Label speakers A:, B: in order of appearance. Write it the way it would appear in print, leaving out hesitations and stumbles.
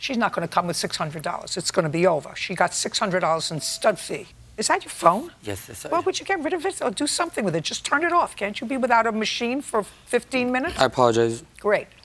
A: She's not going to come with $600. It's going to be over. She got $600 in stud fee. Is that your phone?
B: Yes, yes, sir.
A: Well, would you get rid of it or do something with it? Just turn it off. Can't you be without a machine for 15 minutes?
B: I apologize.
A: Great.